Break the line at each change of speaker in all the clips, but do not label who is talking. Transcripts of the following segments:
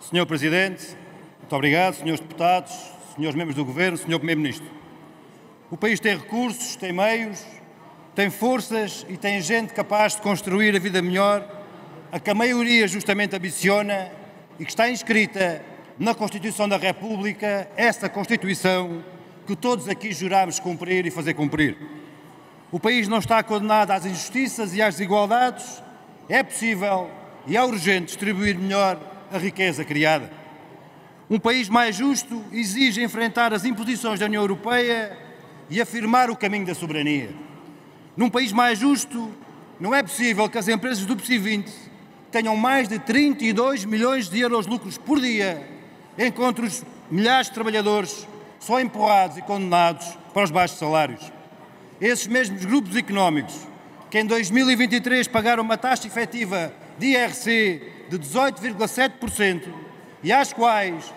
Senhor Presidente, muito obrigado, senhores deputados, senhores membros do Governo, senhor Primeiro-Ministro. O país tem recursos, tem meios, tem forças e tem gente capaz de construir a vida melhor, a que a maioria justamente ambiciona e que está inscrita na Constituição da República, essa Constituição que todos aqui jurámos cumprir e fazer cumprir. O país não está condenado às injustiças e às desigualdades, é possível e é urgente distribuir melhor a riqueza criada. Um país mais justo exige enfrentar as imposições da União Europeia e afirmar o caminho da soberania. Num país mais justo, não é possível que as empresas do PSI 20 tenham mais de 32 milhões de euros de lucros por dia, enquanto os milhares de trabalhadores são empurrados e condenados para os baixos salários. Esses mesmos grupos económicos, que em 2023 pagaram uma taxa efetiva de IRC de 18,7% e às quais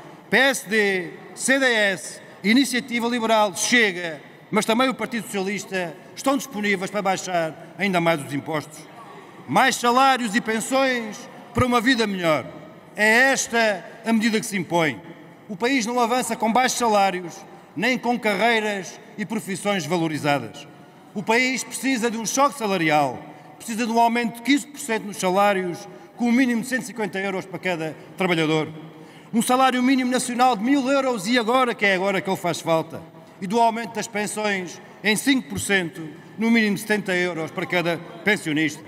PSD, CDS, Iniciativa Liberal, Chega, mas também o Partido Socialista, estão disponíveis para baixar ainda mais os impostos. Mais salários e pensões para uma vida melhor. É esta a medida que se impõe. O país não avança com baixos salários, nem com carreiras e profissões valorizadas. O país precisa de um choque salarial, precisa de um aumento de 15% nos salários, com um mínimo de 150 euros para cada trabalhador. Um salário mínimo nacional de 1.000 euros e agora que ele faz falta. E do aumento das pensões em 5%, no mínimo de 70 euros para cada pensionista.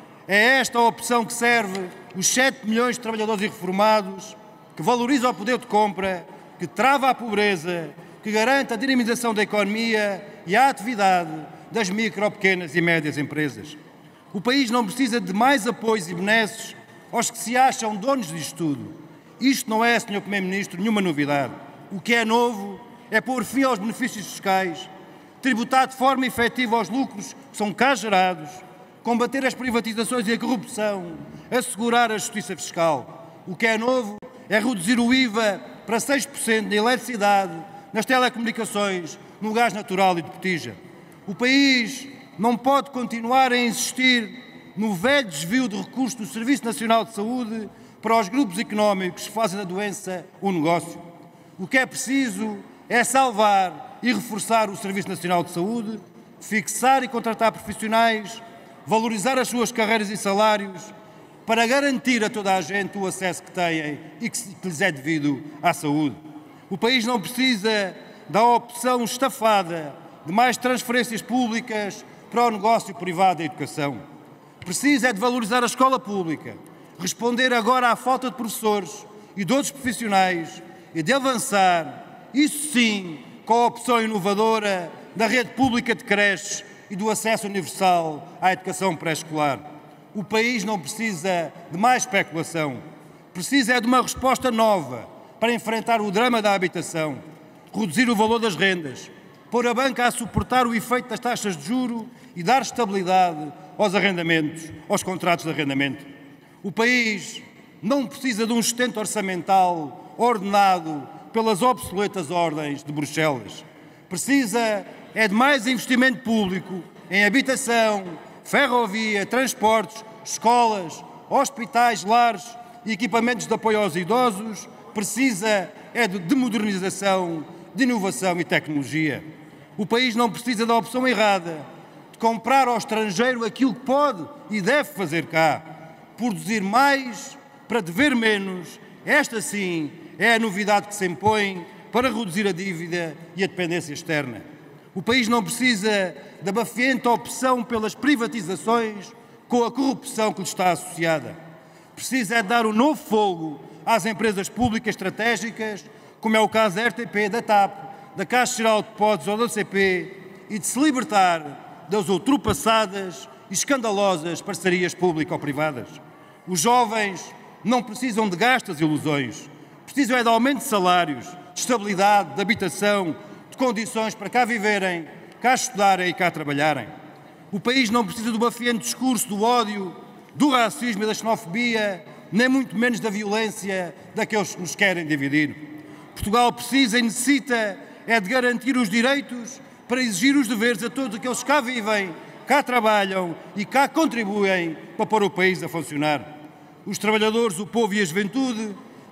É esta a opção que serve os 7 milhões de trabalhadores e reformados, que valoriza o poder de compra, que trava a pobreza, que garante a dinamização da economia e a atividade das micro, pequenas e médias empresas. O país não precisa de mais apoios e benesses aos que se acham donos disto tudo. Isto não é, Sr. Primeiro-Ministro, nenhuma novidade. O que é novo é pôr fim aos benefícios fiscais, tributar de forma efetiva aos lucros que são cá gerados, combater as privatizações e a corrupção, assegurar a justiça fiscal. O que é novo é reduzir o IVA para 6% na eletricidade, nas telecomunicações, no gás natural e de botija. O país não pode continuar a insistir no velho desvio de recursos do Serviço Nacional de Saúde para os grupos económicos que fazem da doença um negócio. O que é preciso é salvar e reforçar o Serviço Nacional de Saúde, fixar e contratar profissionais, valorizar as suas carreiras e salários, para garantir a toda a gente o acesso que têm e que lhes é devido à saúde. O país não precisa da opção estafada de mais transferências públicas para o negócio privado da educação. Precisa é de valorizar a escola pública, responder agora à falta de professores e de outros profissionais e de avançar, isso sim, com a opção inovadora da rede pública de creches e do acesso universal à educação pré-escolar. O país não precisa de mais especulação, precisa é de uma resposta nova para enfrentar o drama da habitação, reduzir o valor das rendas, pôr a banca a suportar o efeito das taxas de juro e dar estabilidade aos arrendamentos, aos contratos de arrendamento. O país não precisa de um sustento orçamental ordenado pelas obsoletas ordens de Bruxelas. Precisa é de mais investimento público em habitação, ferrovia, transportes, escolas, hospitais, lares e equipamentos de apoio aos idosos. Precisa é de modernização, de inovação e tecnologia. O país não precisa da opção errada de comprar ao estrangeiro aquilo que pode e deve fazer cá. Produzir mais para dever menos. Esta sim é a novidade que se impõe para reduzir a dívida e a dependência externa. O país não precisa da bafienta opção pelas privatizações com a corrupção que lhe está associada. Precisa é de dar um novo fogo às empresas públicas estratégicas, como é o caso da RTP, da TAP, da Caixa Geral de Depósitos ou da CP, e de se libertar das ultrapassadas e escandalosas parcerias público-privadas. Os jovens não precisam de gastas ilusões, precisam é de aumento de salários, de estabilidade, de habitação, de condições para cá viverem, cá estudarem e cá trabalharem. O país não precisa do bafiante discurso do ódio, do racismo e da xenofobia, nem muito menos da violência daqueles que nos querem dividir. Portugal precisa e necessita é de garantir os direitos para exigir os deveres a todos aqueles que cá vivem, cá trabalham e cá contribuem para pôr o país a funcionar. Os trabalhadores, o povo e a juventude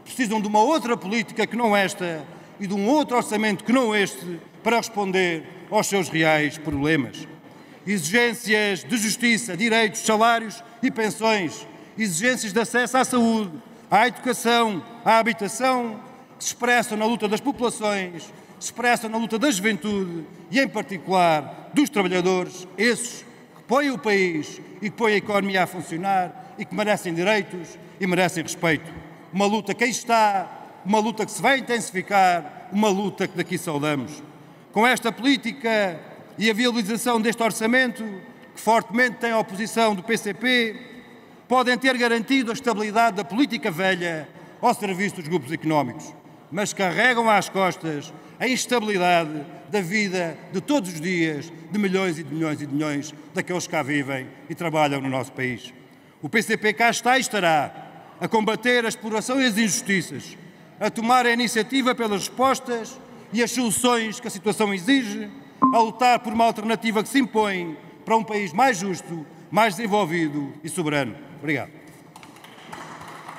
Precisam de uma outra política que não esta e de um outro orçamento que não este para responder aos seus reais problemas. Exigências de justiça, direitos, salários e pensões, exigências de acesso à saúde, à educação, à habitação, que se expressam na luta das populações, se expressam na luta da juventude e, em particular, dos trabalhadores, esses que põem o país e que põem a economia a funcionar e que merecem direitos e merecem respeito. Uma luta que aí está, uma luta que se vai intensificar, uma luta que daqui saudamos. Com esta política e a viabilização deste orçamento, que fortemente tem a oposição do PCP, podem ter garantido a estabilidade da política velha ao serviço dos grupos económicos, mas carregam às costas a instabilidade da vida de todos os dias de milhões e de milhões e de milhões daqueles que cá vivem e trabalham no nosso país. O PCP cá está e estará a combater a exploração e as injustiças, a tomar a iniciativa pelas respostas e as soluções que a situação exige, a lutar por uma alternativa que se impõe para um país mais justo, mais desenvolvido e soberano. Obrigado.